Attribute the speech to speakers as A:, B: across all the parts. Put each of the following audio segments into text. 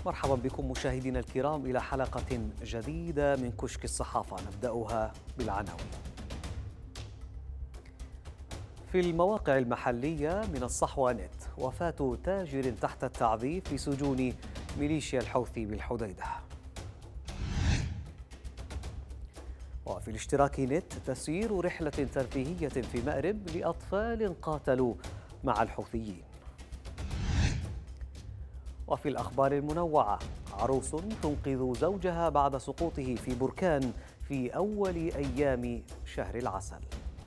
A: مرحبا بكم مشاهدينا الكرام إلى حلقة جديدة من كشك الصحافة، نبدأها بالعناوين. في المواقع المحلية من الصحوة نت، وفاة تاجر تحت التعذيب في سجون ميليشيا الحوثي بالحديدة. وفي الاشتراك نت، تسيير رحلة ترفيهية في مأرب لأطفال قاتلوا مع الحوثيين. وفي الأخبار المنوعة، عروس تنقذ زوجها بعد سقوطه في بركان في أول أيام شهر العسل.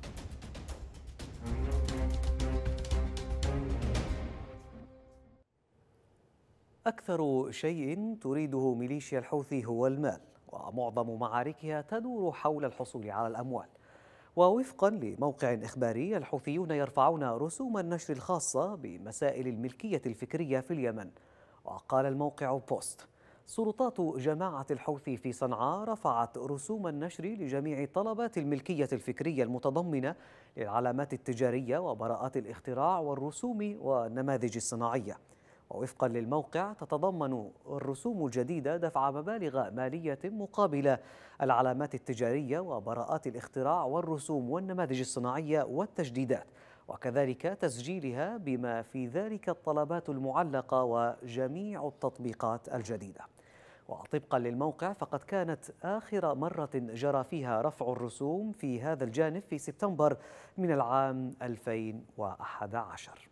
A: أكثر شيء تريده ميليشيا الحوثي هو المال، ومعظم معاركها تدور حول الحصول على الأموال. ووفقا لموقع إخباري، الحوثيون يرفعون رسوم النشر الخاصة بمسائل الملكية الفكرية في اليمن. وقال الموقع بوست: سلطات جماعة الحوثي في صنعاء رفعت رسوم النشر لجميع طلبات الملكية الفكرية المتضمنة للعلامات التجارية وبراءات الاختراع والرسوم والنماذج الصناعية. ووفقا للموقع، تتضمن الرسوم الجديدة دفع مبالغ مالية مقابل العلامات التجارية وبراءات الاختراع والرسوم والنماذج الصناعية والتجديدات، وكذلك تسجيلها بما في ذلك الطلبات المعلقة وجميع التطبيقات الجديدة. وطبقا للموقع، فقد كانت آخر مرة جرى فيها رفع الرسوم في هذا الجانب في سبتمبر من العام 2011.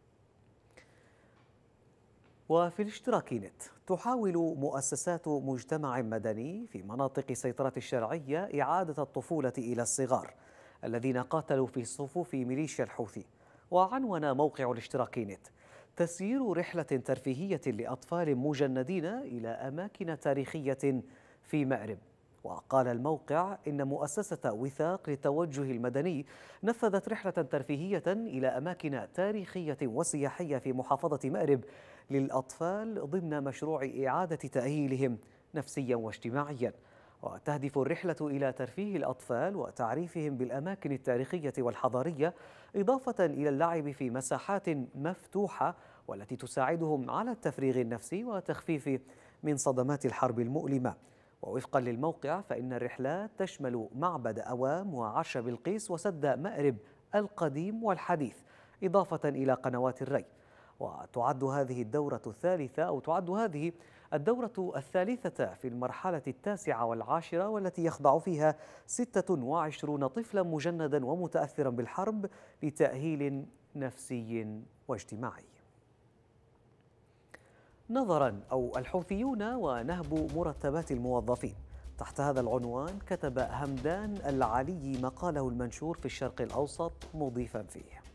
A: وفي الاشتراك نت، تحاول مؤسسات مجتمع مدني في مناطق سيطرة الشرعية إعادة الطفولة إلى الصغار الذين قاتلوا في صفوف ميليشيا الحوثي. وعنون موقع الاشتراك نت: تسيير رحلة ترفيهية لأطفال مجندين إلى أماكن تاريخية في مأرب. وقال الموقع إن مؤسسة وثاق للتوجه المدني نفذت رحلة ترفيهية إلى أماكن تاريخية وسياحية في محافظة مأرب للأطفال ضمن مشروع إعادة تأهيلهم نفسيا واجتماعيا. وتهدف الرحلة إلى ترفيه الأطفال وتعريفهم بالأماكن التاريخية والحضارية، إضافة إلى اللعب في مساحات مفتوحة والتي تساعدهم على التفريغ النفسي وتخفيف من صدمات الحرب المؤلمة. ووفقا للموقع، فإن الرحلات تشمل معبد أوام وعرش بلقيس وسد مأرب القديم والحديث، إضافة إلى قنوات الري. وتعد هذه الدورة الثالثة في المرحلة 19 والتي يخضع فيها 26 طفلا مجندا ومتأثرا بالحرب لتأهيل نفسي واجتماعي. الحوثيون ونهب مرتبات الموظفين. تحت هذا العنوان كتب همدان العلي مقاله المنشور في الشرق الأوسط، مضيفا فيه: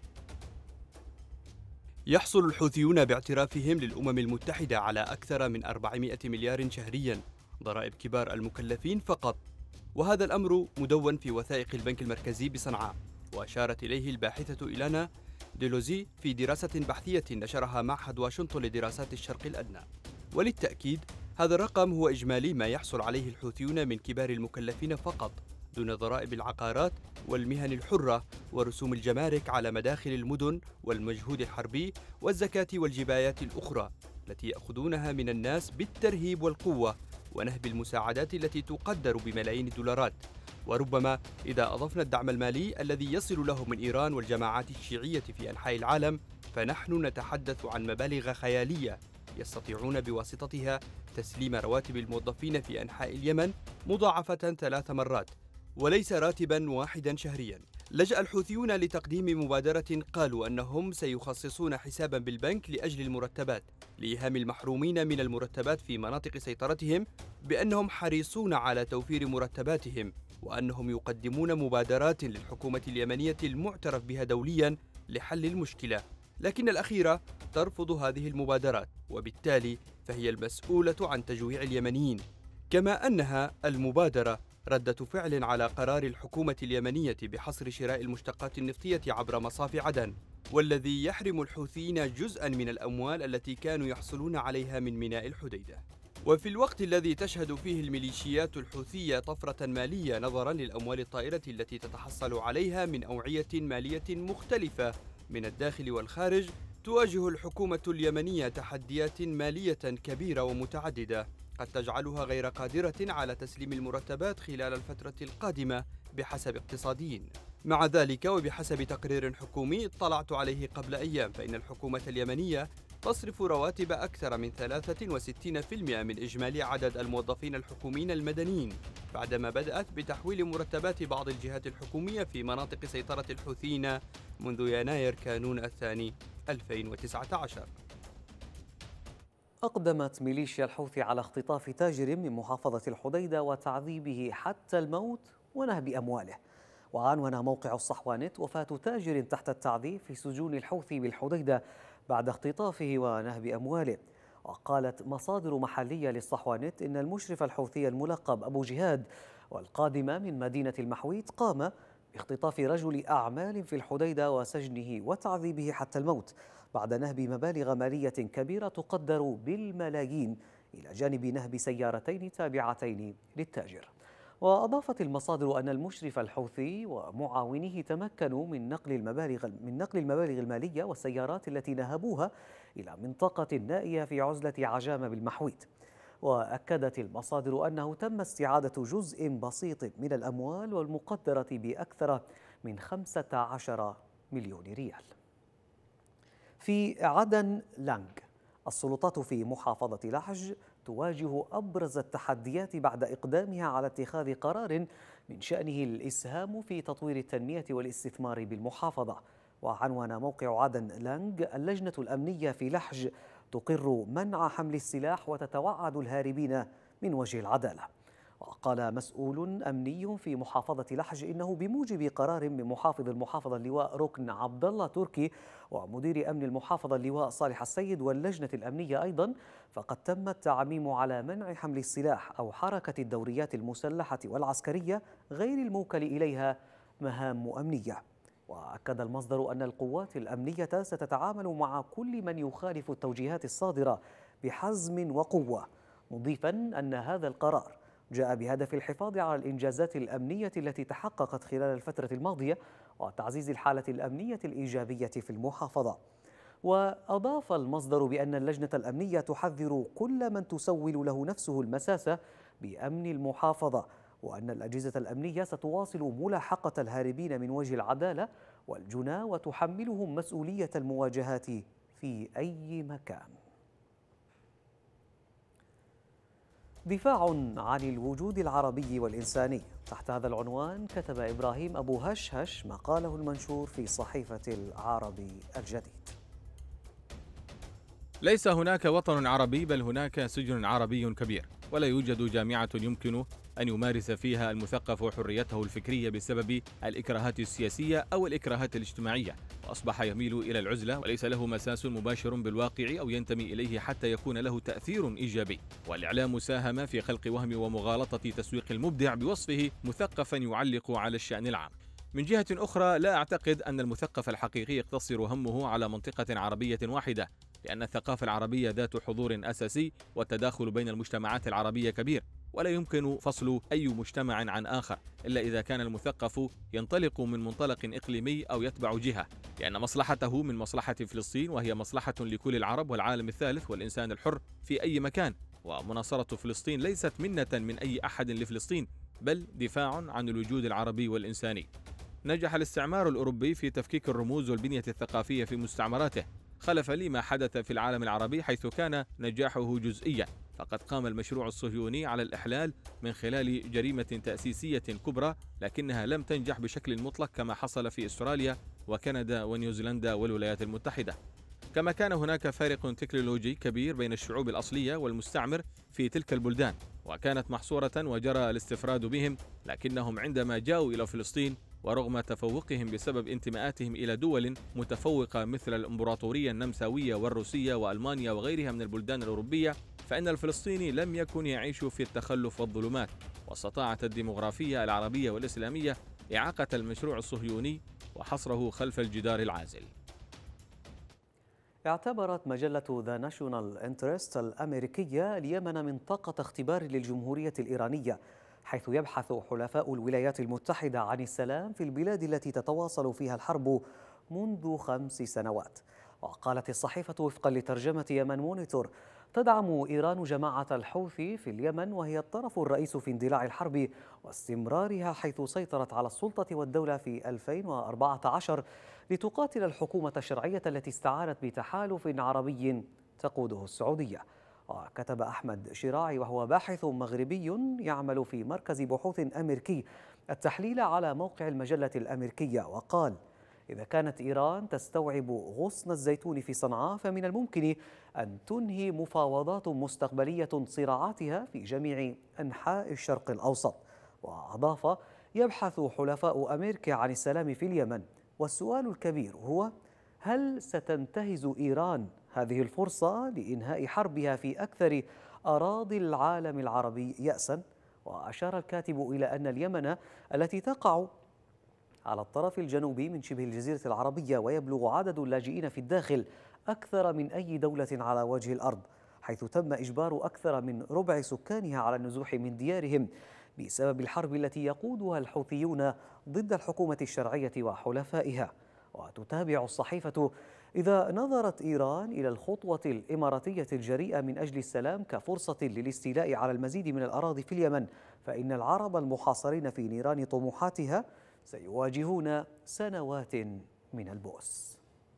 B: يحصل الحوثيون باعترافهم للأمم المتحدة على أكثر من 400 مليار شهرياً ضرائب كبار المكلفين فقط، وهذا الأمر مدون في وثائق البنك المركزي بصنعاء. وأشارت إليه الباحثة إيلانا ديلوزي في دراسة بحثية نشرها معهد واشنطن لدراسات الشرق الأدنى. وللتأكيد، هذا الرقم هو إجمالي ما يحصل عليه الحوثيون من كبار المكلفين فقط، دون ضرائب العقارات والمهن الحرة ورسوم الجمارك على مداخل المدن والمجهود الحربي والزكاة والجبايات الأخرى التي يأخذونها من الناس بالترهيب والقوة ونهب المساعدات التي تقدر بملايين الدولارات. وربما إذا أضفنا الدعم المالي الذي يصل له من إيران والجماعات الشيعية في أنحاء العالم، فنحن نتحدث عن مبالغ خيالية يستطيعون بواسطتها تسليم رواتب الموظفين في أنحاء اليمن مضاعفة 3 مرات، وليس راتبا واحدا شهريا. لجأ الحوثيون لتقديم مبادرة قالوا أنهم سيخصصون حسابا بالبنك لأجل المرتبات، لإيهام المحرومين من المرتبات في مناطق سيطرتهم بأنهم حريصون على توفير مرتباتهم، وأنهم يقدمون مبادرات للحكومة اليمنية المعترف بها دوليا لحل المشكلة. لكن الأخيرة ترفض هذه المبادرات، وبالتالي فهي المسؤولة عن تجويع اليمنيين، كما أنها المبادرة ردة فعل على قرار الحكومة اليمنية بحصر شراء المشتقات النفطية عبر مصاف عدن، والذي يحرم الحوثيين جزءا من الأموال التي كانوا يحصلون عليها من ميناء الحديدة. وفي الوقت الذي تشهد فيه الميليشيات الحوثية طفرة مالية نظرا للأموال الطائلة التي تتحصل عليها من أوعية مالية مختلفة من الداخل والخارج، تواجه الحكومة اليمنية تحديات مالية كبيرة ومتعددة قد تجعلها غير قادرة على تسليم المرتبات خلال الفترة القادمة بحسب اقتصاديين. مع ذلك وبحسب تقرير حكومي اطلعت عليه قبل أيام، فإن الحكومة اليمنية تصرف رواتب أكثر من 63% من إجمالي عدد الموظفين الحكوميين المدنيين، بعدما بدأت بتحويل مرتبات بعض الجهات الحكومية في مناطق سيطرة الحوثيين منذ يناير كانون الثاني 2019.
A: أقدمت ميليشيا الحوثي على اختطاف تاجر من محافظة الحديدة وتعذيبه حتى الموت ونهب أمواله. وعنون موقع الصحوانت وفاة تاجر تحت التعذيب في سجون الحوثي بالحديدة بعد اختطافه ونهب أمواله. وقالت مصادر محلية للصحوانت إن المشرف الحوثي الملقب أبو جهاد والقادم من مدينة المحويت قام باختطاف رجل أعمال في الحديدة وسجنه وتعذيبه حتى الموت بعد نهب مبالغ مالية كبيرة تقدر بالملايين، إلى جانب نهب سيارتين تابعتين للتاجر. وأضافت المصادر أن المشرف الحوثي ومعاونيه تمكنوا من نقل المبالغ المالية والسيارات التي نهبوها إلى منطقة نائية في عزلة عجامة بالمحويت. وأكدت المصادر أنه تم استعادة جزء بسيط من الأموال والمقدرة بأكثر من 15 مليون ريال. في عدن لانغ، السلطات في محافظة لحج تواجه أبرز التحديات بعد إقدامها على اتخاذ قرار من شأنه الإسهام في تطوير التنمية والاستثمار بالمحافظة. وعنون موقع عدن لانغ اللجنة الأمنية في لحج تقر منع حمل السلاح وتتوعد الهاربين من وجه العدالة. وقال مسؤول أمني في محافظة لحج إنه بموجب قرار من محافظ المحافظة اللواء ركن عبد الله تركي ومدير أمن المحافظة اللواء صالح السيد واللجنة الأمنية أيضا، فقد تم التعميم على منع حمل السلاح أو حركة الدوريات المسلحة والعسكرية غير الموكل إليها مهام أمنية. وأكد المصدر أن القوات الأمنية ستتعامل مع كل من يخالف التوجيهات الصادرة بحزم وقوة، مضيفا أن هذا القرار جاء بهدف الحفاظ على الإنجازات الأمنية التي تحققت خلال الفترة الماضية وتعزيز الحالة الأمنية الإيجابية في المحافظة. وأضاف المصدر بأن اللجنة الأمنية تحذر كل من تسول له نفسه المساسة بأمن المحافظة، وأن الأجهزة الأمنية ستواصل ملاحقة الهاربين من وجه العدالة والجنى وتحملهم مسؤولية المواجهات في أي مكان. دفاع عن الوجود العربي والإنساني، تحت هذا العنوان كتب إبراهيم أبو هشهش مقاله المنشور في صحيفة العربي الجديد.
C: ليس هناك وطن عربي، بل هناك سجن عربي كبير، ولا يوجد جامعة يمكن أن يمارس فيها المثقف حريته الفكرية بسبب الإكراهات السياسية أو الإكراهات الاجتماعية، وأصبح يميل إلى العزلة وليس له مساس مباشر بالواقع أو ينتمي إليه حتى يكون له تأثير إيجابي. والإعلام ساهم في خلق وهم ومغالطة تسويق المبدع بوصفه مثقفا يعلق على الشأن العام. من جهة أخرى، لا أعتقد أن المثقف الحقيقي يقتصر همه على منطقة عربية واحدة، لأن الثقافة العربية ذات حضور أساسي والتداخل بين المجتمعات العربية كبير، ولا يمكن فصل أي مجتمع عن آخر إلا إذا كان المثقف ينطلق من منطلق إقليمي أو يتبع جهة، لأن مصلحته من مصلحة فلسطين، وهي مصلحة لكل العرب والعالم الثالث والإنسان الحر في أي مكان. ومناصرة فلسطين ليست منة من أي أحد لفلسطين، بل دفاع عن الوجود العربي والإنساني. نجح الاستعمار الأوروبي في تفكيك الرموز والبنية الثقافية في مستعمراته، خلف لي ما حدث في العالم العربي حيث كان نجاحه جزئيا. فقد قام المشروع الصهيوني على الإحلال من خلال جريمة تأسيسية كبرى، لكنها لم تنجح بشكل مطلق كما حصل في أستراليا وكندا ونيوزيلندا والولايات المتحدة. كما كان هناك فارق تكنولوجي كبير بين الشعوب الأصلية والمستعمر في تلك البلدان، وكانت محصورة وجرى الاستفراد بهم، لكنهم عندما جاءوا إلى فلسطين ورغم تفوقهم بسبب انتماءاتهم إلى دول متفوقة مثل الإمبراطورية النمساوية والروسية وألمانيا وغيرها من البلدان الأوروبية، فإن الفلسطيني لم يكن يعيش في التخلف والظلمات. واستطاعت الديمغرافية العربية والإسلامية إعاقة المشروع الصهيوني وحصره خلف الجدار العازل.
A: اعتبرت مجلة ذا ناشونال انترست الأمريكية اليمن منطقة اختبار للجمهورية الإيرانية، حيث يبحث حلفاء الولايات المتحدة عن السلام في البلاد التي تتواصل فيها الحرب منذ 5 سنوات. وقالت الصحيفة وفقا لترجمة يمن مونيتور: تدعم إيران جماعة الحوثي في اليمن، وهي الطرف الرئيس في اندلاع الحرب واستمرارها، حيث سيطرت على السلطة والدولة في 2014 لتقاتل الحكومة الشرعية التي استعانت بتحالف عربي تقوده السعودية. وكتب أحمد شراعي، وهو باحث مغربي يعمل في مركز بحوث أمريكي، التحليل على موقع المجلة الأمريكية، وقال: إذا كانت إيران تستوعب غصن الزيتون في صنعاء، فمن الممكن أن تنهي مفاوضات مستقبلية صراعاتها في جميع أنحاء الشرق الأوسط. وأضاف: يبحث حلفاء أمريكا عن السلام في اليمن، والسؤال الكبير هو: هل ستنتهز إيران هذه الفرصة لإنهاء حربها في أكثر أراضي العالم العربي يأسا؟ وأشار الكاتب إلى أن اليمن التي تقع على الطرف الجنوبي من شبه الجزيرة العربية، ويبلغ عدد اللاجئين في الداخل أكثر من أي دولة على وجه الأرض، حيث تم إجبار أكثر من ربع سكانها على النزوح من ديارهم بسبب الحرب التي يقودها الحوثيون ضد الحكومة الشرعية وحلفائها. وتتابع الصحيفة: إذا نظرت إيران إلى الخطوة الإماراتية الجريئة من أجل السلام كفرصة للاستيلاء على المزيد من الأراضي في اليمن، فإن العرب المحاصرين في نيران طموحاتها سيواجهون سنوات من البؤس.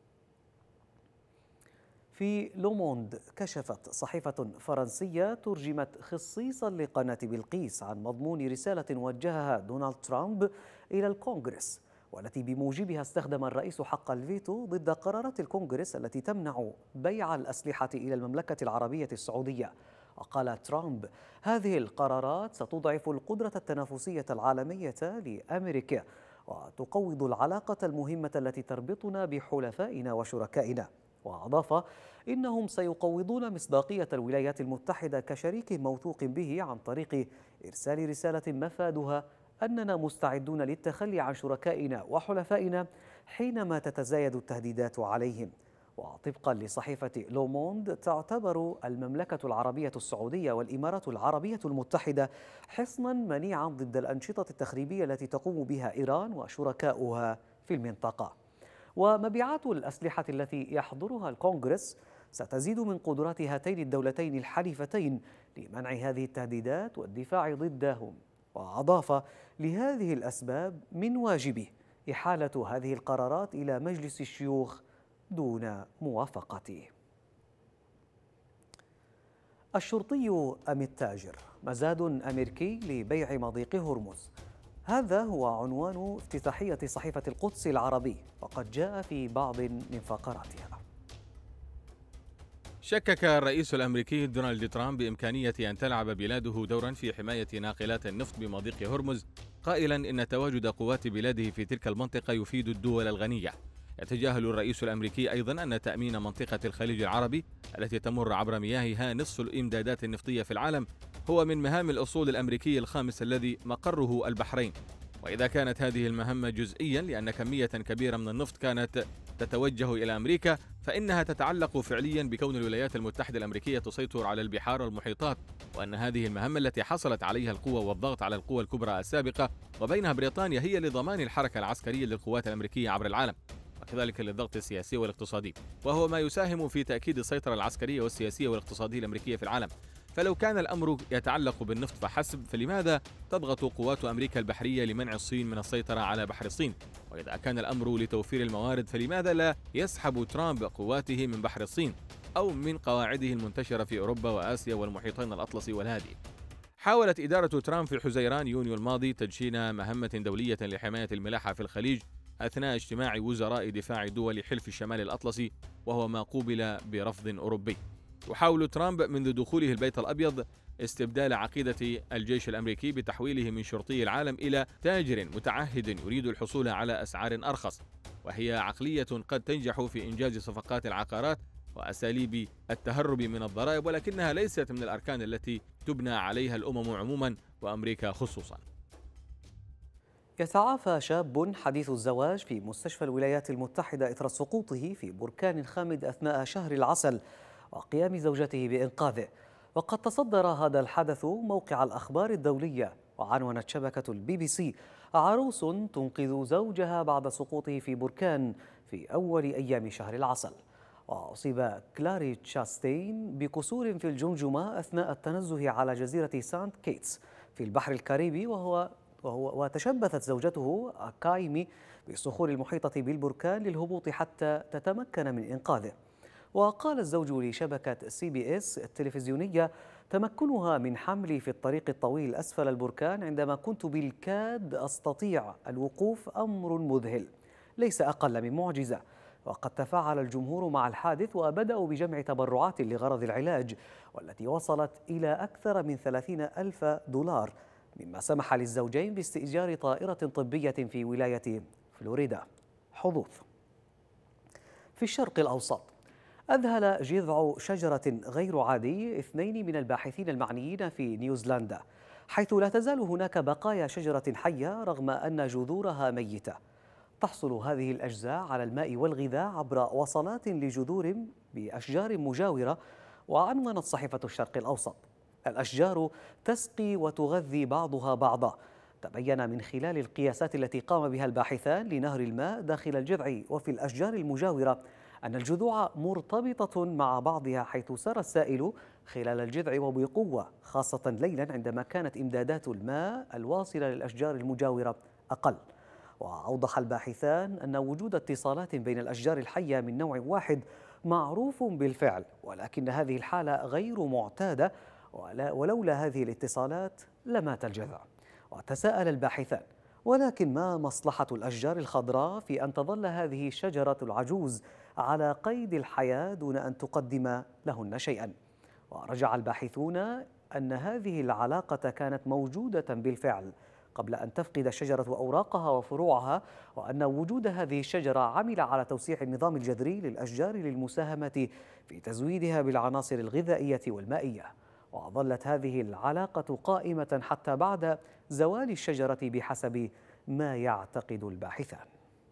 A: في لوموند، كشفت صحيفة فرنسية ترجمت خصيصا لقناة بلقيس عن مضمون رسالة وجهها دونالد ترامب إلى الكونغرس، والتي بموجبها استخدم الرئيس حق الفيتو ضد قرارات الكونغرس التي تمنع بيع الأسلحة إلى المملكة العربية السعودية. وقال ترامب: هذه القرارات ستضعف القدرة التنافسية العالمية لأمريكا، وتقوض العلاقة المهمة التي تربطنا بحلفائنا وشركائنا. وأضاف: إنهم سيقوضون مصداقية الولايات المتحدة كشريك موثوق به عن طريق إرسال رسالة مفادها أننا مستعدون للتخلي عن شركائنا وحلفائنا حينما تتزايد التهديدات عليهم. وطبقا لصحيفة لوموند، تعتبر المملكة العربية السعودية والإمارات العربية المتحدة حصنا منيعا ضد الأنشطة التخريبية التي تقوم بها إيران وشركاؤها في المنطقة. ومبيعات الأسلحة التي يحضرها الكونغرس ستزيد من قدرات هاتين الدولتين الحليفتين لمنع هذه التهديدات والدفاع ضدهم. وأضاف: لهذه الأسباب من واجبه إحالة هذه القرارات إلى مجلس الشيوخ دون موافقته. الشرطي أم التاجر؟ مزاد أمريكي لبيع مضيق هرمز. هذا هو عنوان افتتاحية صحيفة القدس العربي، وقد جاء في بعض من فقراتها.
C: شكك الرئيس الأمريكي دونالد ترامب بإمكانية أن تلعب بلاده دورا في حماية ناقلات النفط بمضيق هرمز، قائلا إن تواجد قوات بلاده في تلك المنطقة يفيد الدول الغنية. يتجاهل الرئيس الأمريكي أيضا أن تأمين منطقة الخليج العربي التي تمر عبر مياهها نصف الإمدادات النفطية في العالم هو من مهام الأصول الأمريكي الخامس الذي مقره البحرين. وإذا كانت هذه المهمة جزئيا لأن كمية كبيرة من النفط كانت تتوجه إلى أمريكا، فإنها تتعلق فعليا بكون الولايات المتحدة الأمريكية تسيطر على البحار والمحيطات، وأن هذه المهمة التي حصلت عليها القوة والضغط على القوى الكبرى السابقة وبينها بريطانيا هي لضمان الحركة العسكرية للقوات الأمريكية عبر العالم، وكذلك للضغط السياسي والاقتصادي، وهو ما يساهم في تأكيد السيطرة العسكرية والسياسية والاقتصادية الأمريكية في العالم. فلو كان الأمر يتعلق بالنفط فحسب، فلماذا تضغط قوات أمريكا البحرية لمنع الصين من السيطرة على بحر الصين؟ وإذا كان الأمر لتوفير الموارد، فلماذا لا يسحب ترامب قواته من بحر الصين أو من قواعده المنتشرة في أوروبا وآسيا والمحيطين الأطلسي والهادي؟ حاولت إدارة ترامب في حزيران يونيو الماضي تدشين مهمة دولية لحماية الملاحة في الخليج أثناء اجتماع وزراء دفاع دول حلف الشمال الأطلسي، وهو ما قوبل برفض أوروبي. يحاول ترامب منذ دخوله البيت الأبيض استبدال عقيدة الجيش الأمريكي بتحويله من شرطي العالم إلى تاجر متعهد يريد الحصول على أسعار أرخص، وهي عقلية قد تنجح في إنجاز صفقات العقارات وأساليب التهرب من الضرائب، ولكنها ليست من الأركان التي تبنى عليها الأمم عموما وأمريكا خصوصا.
A: يتعافى شاب حديث الزواج في مستشفى الولايات المتحدة إثر سقوطه في بركان خامد أثناء شهر العسل وقيام زوجته بإنقاذه. وقد تصدر هذا الحدث موقع الأخبار الدولية، وعنونت شبكة البي بي سي: عروس تنقذ زوجها بعد سقوطه في بركان في أول أيام شهر العسل. وأصيب كلاري تشاستين بكسور في الجمجمة أثناء التنزه على جزيرة سانت كيتس في البحر الكاريبي، وتشبثت زوجته كايمي بالصخور المحيطة بالبركان للهبوط حتى تتمكن من إنقاذه. وقال الزوج لشبكة CBS التلفزيونية: تمكنها من حملي في الطريق الطويل أسفل البركان عندما كنت بالكاد أستطيع الوقوف أمر مذهل، ليس أقل من معجزة. وقد تفاعل الجمهور مع الحادث وبدأوا بجمع تبرعات لغرض العلاج، والتي وصلت إلى أكثر من 30,000 دولار، مما سمح للزوجين باستئجار طائرة طبية في ولاية فلوريدا. حظوظ في الشرق الأوسط. أذهل جذع شجرة غير عادي 2 من الباحثين المعنيين في نيوزيلندا، حيث لا تزال هناك بقايا شجرة حية رغم أن جذورها ميتة. تحصل هذه الأجزاء على الماء والغذاء عبر وصلات لجذور بأشجار مجاورة. وعنونت صحيفة الشرق الأوسط: الأشجار تسقي وتغذي بعضها بعضا. تبين من خلال القياسات التي قام بها الباحثان لنهر الماء داخل الجذع وفي الأشجار المجاورة أن الجذوع مرتبطة مع بعضها، حيث سار السائل خلال الجذع وبقوة، خاصة ليلا عندما كانت إمدادات الماء الواصلة للأشجار المجاورة أقل. وأوضح الباحثان أن وجود اتصالات بين الأشجار الحية من نوع واحد معروف بالفعل، ولكن هذه الحالة غير معتادة، ولولا هذه الاتصالات لمات الجذع. وتساءل الباحثان: ولكن ما مصلحة الأشجار الخضراء في أن تظل هذه الشجرة العجوز على قيد الحياة دون أن تقدم لهن شيئا؟ ورجع الباحثون أن هذه العلاقة كانت موجودة بالفعل قبل أن تفقد الشجرة أوراقها وفروعها، وأن وجود هذه الشجرة عمل على توسيع النظام الجذري للأشجار للمساهمة في تزويدها بالعناصر الغذائية والمائية. وظلت هذه العلاقة قائمة حتى بعد زوال الشجرة بحسب ما يعتقد الباحثان.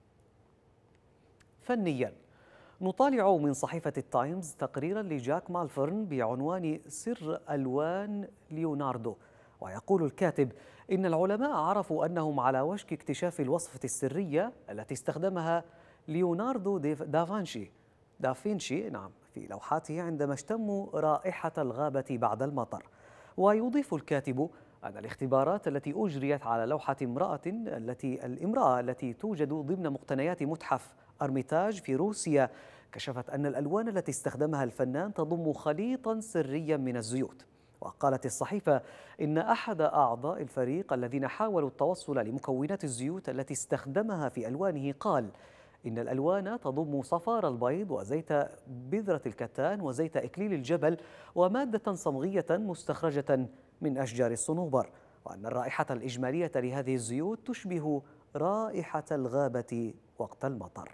A: فنياً، نطالع من صحيفة التايمز تقريراً لجاك مالفرن بعنوان سر ألوان ليوناردو. ويقول الكاتب إن العلماء عرفوا أنهم على وشك اكتشاف الوصفة السرية التي استخدمها ليوناردو دافنشي في لوحاته عندما اشتموا رائحة الغابة بعد المطر. ويضيف الكاتب أن الاختبارات التي أجريت على لوحة الامرأة التي توجد ضمن مقتنيات متحف أرميتاج في روسيا كشفت أن الألوان التي استخدمها الفنان تضم خليطا سريا من الزيوت. وقالت الصحيفة إن أحد أعضاء الفريق الذين حاولوا التوصل لمكونات الزيوت التي استخدمها في ألوانه قال إن الألوان تضم صفار البيض وزيت بذرة الكتان وزيت إكليل الجبل ومادة صمغية مستخرجة من أشجار الصنوبر، وأن الرائحة الإجمالية لهذه الزيوت تشبه رائحة الغابة وقت المطر.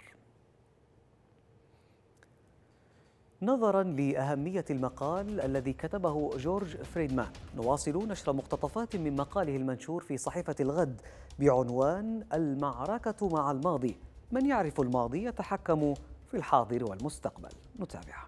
A: نظرا لأهمية المقال الذي كتبه جورج فريدمان، نواصل نشر مقتطفات من مقاله المنشور في صحيفة الغد بعنوان المعركة مع الماضي، من يعرف الماضي يتحكم في الحاضر والمستقبل. نتابع.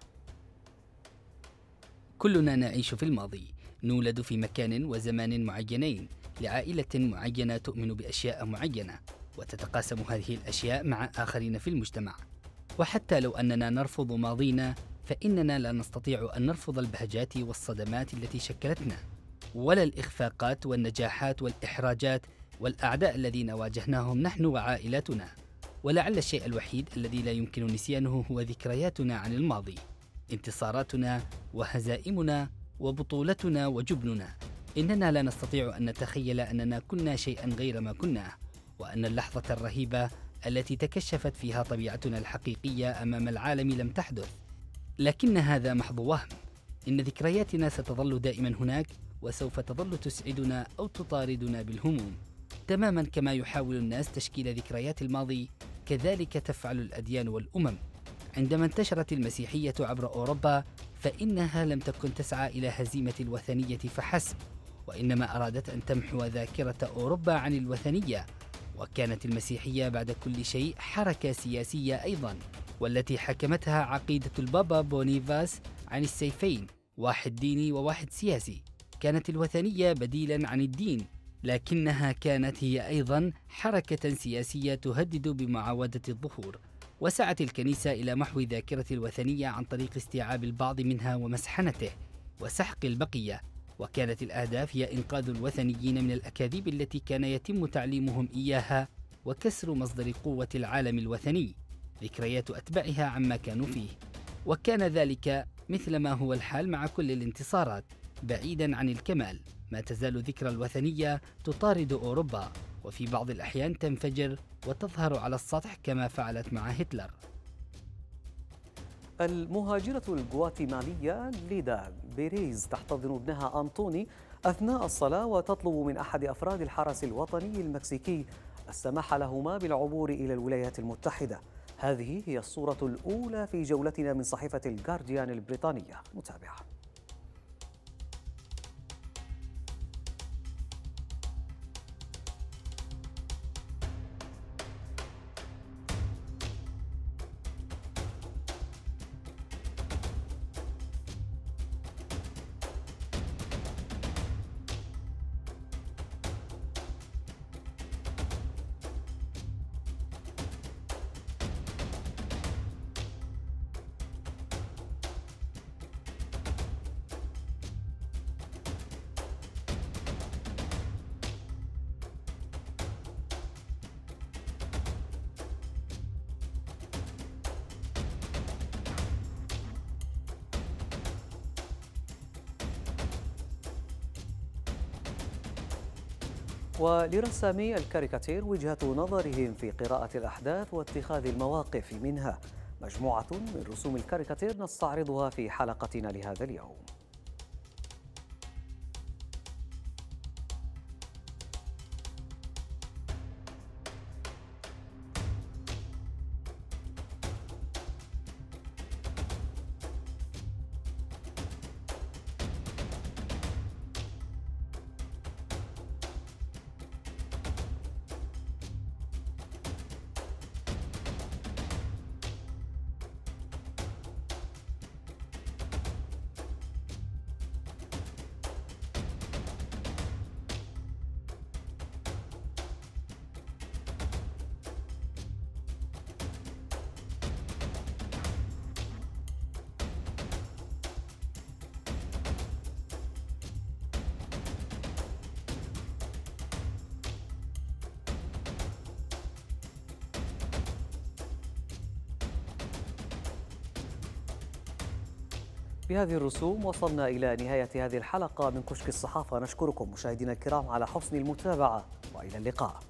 D: كلنا نعيش في الماضي، نولد في مكان وزمان معينين لعائلة معينة تؤمن بأشياء معينة وتتقاسم هذه الأشياء مع آخرين في المجتمع. وحتى لو أننا نرفض ماضينا فإننا لا نستطيع أن نرفض البهجات والصدمات التي شكلتنا، ولا الإخفاقات والنجاحات والإحراجات والأعداء الذين واجهناهم نحن وعائلاتنا. ولعل الشيء الوحيد الذي لا يمكن نسيانه هو ذكرياتنا عن الماضي، انتصاراتنا وهزائمنا وبطولتنا وجبننا. إننا لا نستطيع أن نتخيل أننا كنا شيئا غير ما كنا، وأن اللحظة الرهيبة التي تكشفت فيها طبيعتنا الحقيقية أمام العالم لم تحدث. لكن هذا محض وهم. إن ذكرياتنا ستظل دائما هناك، وسوف تظل تسعدنا أو تطاردنا بالهموم. تماما كما يحاول الناس تشكيل ذكريات الماضي، كذلك تفعل الأديان والأمم. عندما انتشرت المسيحية عبر أوروبا فإنها لم تكن تسعى إلى هزيمة الوثنية فحسب، وإنما أرادت أن تمحو ذاكرة أوروبا عن الوثنية. وكانت المسيحية بعد كل شيء حركة سياسية أيضا، والتي حكمتها عقيدة البابا بونيفاس عن السيفين، واحد ديني وواحد سياسي. كانت الوثنية بديلا عن الدين، لكنها كانت هي أيضا حركة سياسية تهدد بمعاودة الظهور. وسعت الكنيسة إلى محو الذاكرة الوثنية عن طريق استيعاب البعض منها ومسحنته وسحق البقية، وكانت الأهداف هي إنقاذ الوثنيين من الأكاذيب التي كان يتم تعليمهم إياها وكسر مصدر قوة العالم الوثني، ذكريات أتباعها عما كانوا فيه. وكان ذلك مثل ما هو الحال مع كل الانتصارات، بعيدا عن الكمال ما تزال ذكرى الوثنية تطارد أوروبا، وفي بعض الأحيان تنفجر وتظهر على السطح كما فعلت مع هتلر.
A: المهاجرة الغواتيمالية ليدا بيريز تحتضن ابنها أنطوني أثناء الصلاة وتطلب من أحد أفراد الحرس الوطني المكسيكي السماح لهما بالعبور إلى الولايات المتحدة. هذه هي الصورة الأولى في جولتنا من صحيفة الجارديان البريطانية. متابعة. ولرسامي الكاريكاتير وجهة نظرهم في قراءة الأحداث واتخاذ المواقف منها. مجموعة من رسوم الكاريكاتير نستعرضها في حلقتنا لهذا اليوم. بهذه الرسوم وصلنا إلى نهاية هذه الحلقة من كشك الصحافة. نشكركم مشاهدينا الكرام على حسن المتابعة، وإلى اللقاء.